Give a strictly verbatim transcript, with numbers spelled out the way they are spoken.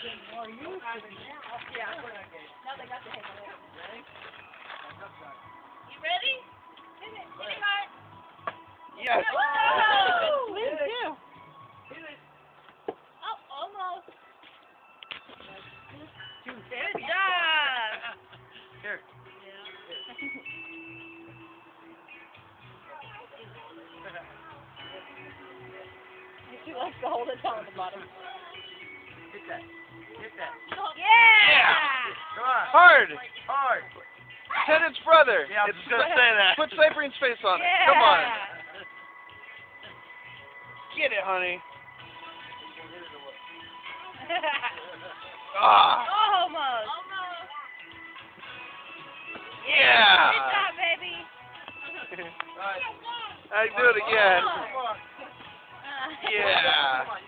More used to it now. Yeah. Now they got the hang of it. You ready? Hit it. Hit it hard. Yes. Woo! Me too. Oh, almost. Two. Good job. Here. She likes to hold it down at the bottom. Hit that. Hit that. Yeah! Come on. Hard. Hard. Tennant's brother. Yeah, I was It's just gonna say that. Put Cyprian's face on it. Yeah! Come on. Get it, honey. Ah. Almost. Almost. Yeah. Good job, baby. All right. I can do it again. Come on. Uh, Yeah.